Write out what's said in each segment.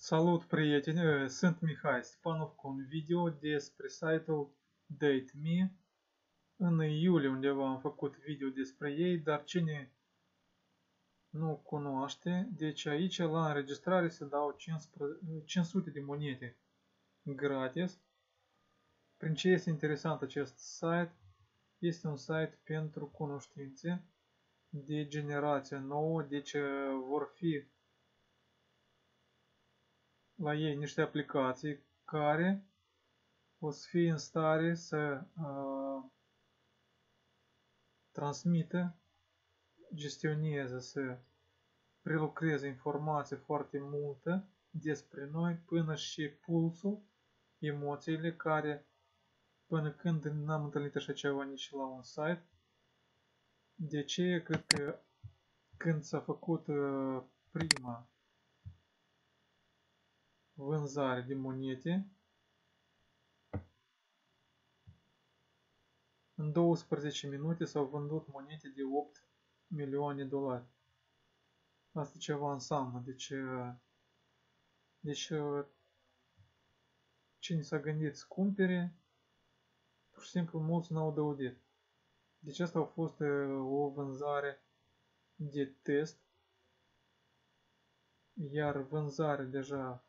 Salut, prieteni! Sunt Mihai Stepanov cu un video despre site-ul Date.me. În iulie undeva am făcut video despre ei, dar cine nu cunoaște, deci aici la înregistrare se dau 500 de monede gratis. Prin ce este interesant acest site? Este un site pentru cunoștințe de generație nouă, deci vor fi la ei niște aplicații care o să fie în stare să transmită, gestioneze, să prelucreze informații foarte multe despre noi, până și pulsul, emoțiile, care până când n-am întâlnit așa ceva nici la un site. De ce? Cred că când s-a făcut prima vânzare de monede, în 12 minute s-au vândut monede de 8 milioane de dolari. Asta ceva înseamnă. Deci cine s-a gândit să cumpere, pur și simplu mulți n-au dăudit. Deci asta a fost o vânzare de test, iar vânzarea deja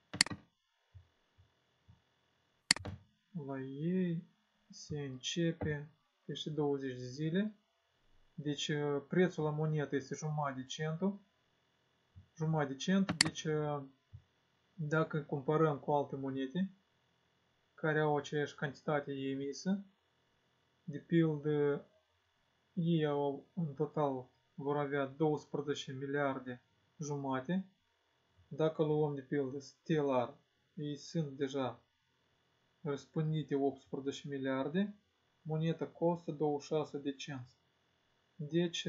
la ei se începe peste 20 de zile. Deci prețul la monedă este jumătate de centu. Jumătate de cent. Deci dacă comparăm cu alte monede care au aceeași cantitate emisă, de pildă ei au în total vor avea 12 miliarde jumate. Dacă luăm de pildă Stellar, ei sunt deja răspândite 18 miliarde, moneta costă 26 de cenți. Deci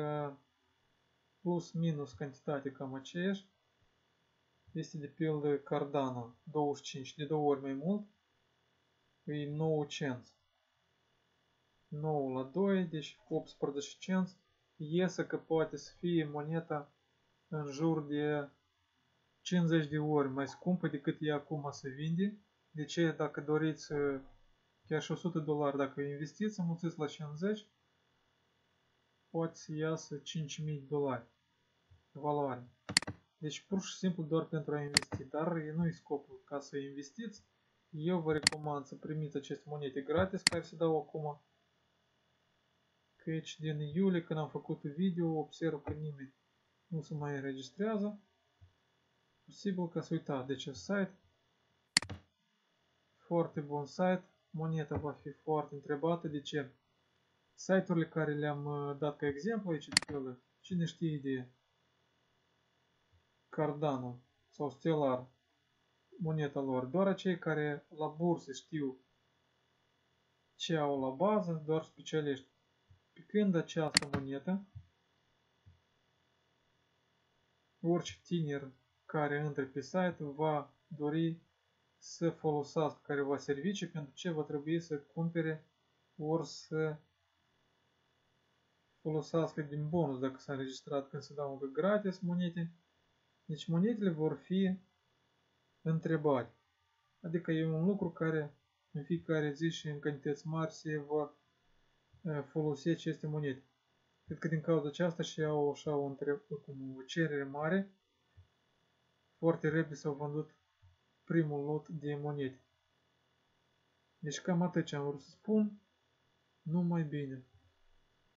plus minus cantitate cam aceeași. Este de pildă Cardano 25, de 2 ori mai mult, e 9 cenți. 9 la 2, deci 18 cenți. Iese că poate să fie moneta în jur de 50 de ori mai scumpă decât e acum se vinde. De ce? Dacă doriți chiar și 100 dolari, dacă investiți, înmulțiți la 50, poate să iasă 5000 de dolari valoare. Deci pur și simplu doar pentru a investi, dar nu e scopul ca să investiți. Eu vă recomand să primiți aceste monede gratis care se dau acum. Căci din iulie, când am făcut video, observ că nimeni nu se mai înregistrează. Posibil că s-a uitat. Deci site, foarte bun site, moneda va fi foarte întrebată. De ce? Site-urile care le-am dat ca exemplu aici, cine știe de Cardano sau Stellar, moneta lor, doar acei care la bursă știu ce au la bază, doar specialiști. Pe când această monedă, orice tiner care intră pe site va dori să folosească careva servicii, pentru ce va trebui să cumpere ori să folosească din bonus dacă s-a înregistrat când se dau gratis monede. Deci monedele vor fi întrebate. Adică e un lucru care în fiecare zi și în cantități mari se va folosi aceste monede. Cred că din cauza aceasta și au așa o cerere mare. Foarte repede s-au vândut primul lot de monede. Deci cam atât ce am vrut să spun. Numai bine!